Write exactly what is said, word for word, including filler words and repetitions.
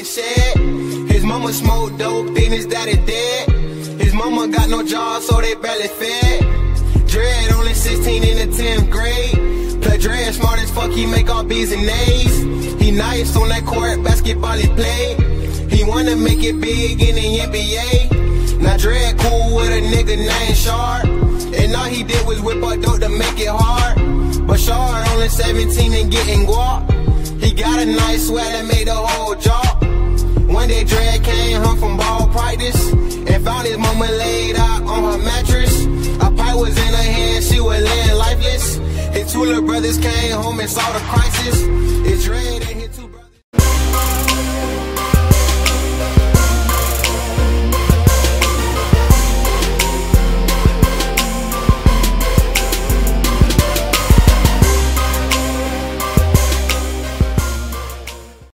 get shed. His mama smoked dope, then his daddy dead. His mama got no job, so they barely fed. Dread only sixteen in the tenth grade. Play Dread smart as fuck, he make all B's and A's. He nice on that court, basketball he play. He wanna make it big in the N B A. Now Dread cool with a nigga named Shard, and all he did was whip up dope to make it hard. But Shard only seventeen and getting guap. He got a nice swag that made the whole drop. One day Dread came home from ball practice and found his mama laid out on her mattress. A pipe was in her hand, she was laying lifeless. His two little brothers came home and saw the crisis. It's Dread and